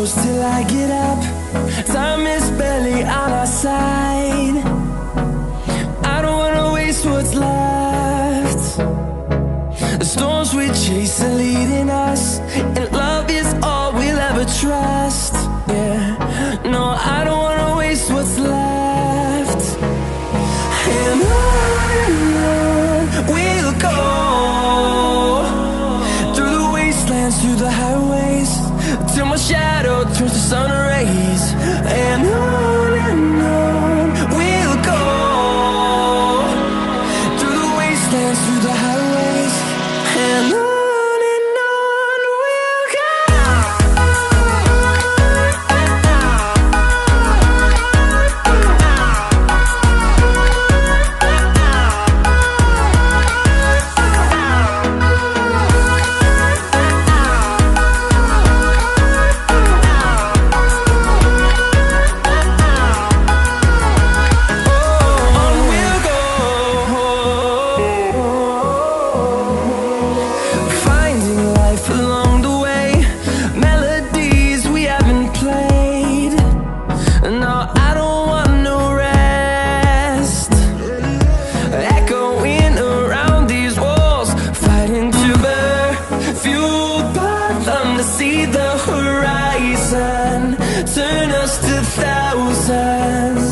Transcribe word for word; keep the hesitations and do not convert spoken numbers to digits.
close till I get up. Time is barely on our side. I don't wanna waste what's left. The storms we chase are leading us, and love is all we'll ever trust. Yeah, no, I don't wanna waste what's left. And on and on we'll go, through the wastelands, through the highways, till my shadow turns to sun rays. And on and on we'll go, through the wastelands, through the highways, and on. See the horizon, turn us to thousands.